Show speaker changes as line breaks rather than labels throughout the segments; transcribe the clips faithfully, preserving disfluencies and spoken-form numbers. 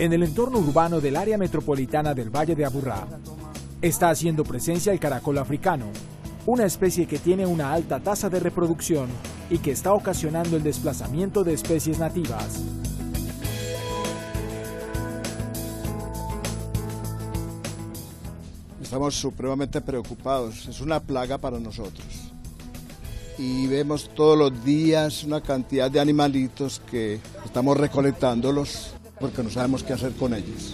En el entorno urbano del área metropolitana del Valle de Aburrá, está haciendo presencia el caracol africano, una especie que tiene una alta tasa de reproducción y que está ocasionando el desplazamiento de especies nativas.
Estamos supremamente preocupados, es una plaga para nosotros. Y vemos todos los días una cantidad de animalitos que estamos recolectándolos porque no sabemos qué hacer con ellos.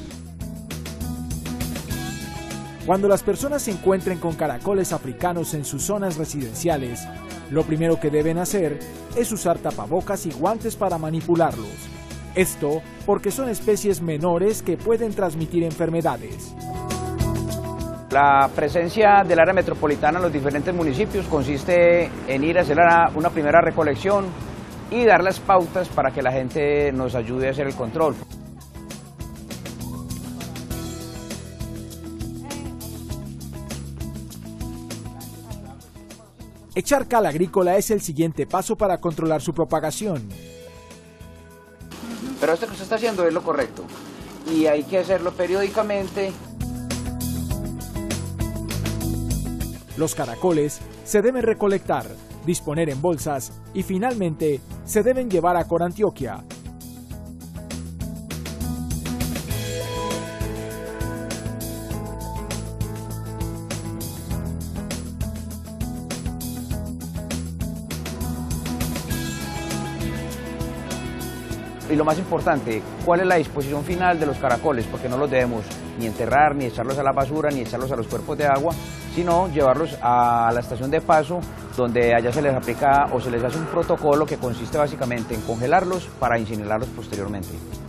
Cuando las personas se encuentren con caracoles africanos en sus zonas residenciales, lo primero que deben hacer es usar tapabocas y guantes para manipularlos. Esto porque son especies menores que pueden transmitir enfermedades.
La presencia del área metropolitana en los diferentes municipios consiste en ir a hacer una primera recolección y dar las pautas para que la gente nos ayude a hacer el control.
Echar cal agrícola es el siguiente paso para controlar su propagación.
Pero esto que usted está haciendo es lo correcto y hay que hacerlo periódicamente.
Los caracoles se deben recolectar, disponer en bolsas y finalmente se deben llevar a Corantioquia.
Y lo más importante, ¿cuál es la disposición final de los caracoles? Porque no los debemos ni enterrar, ni echarlos a la basura, ni echarlos a los cuerpos de agua, sino llevarlos a la estación de paso, donde allá se les aplica o se les hace un protocolo que consiste básicamente en congelarlos para incinerarlos posteriormente.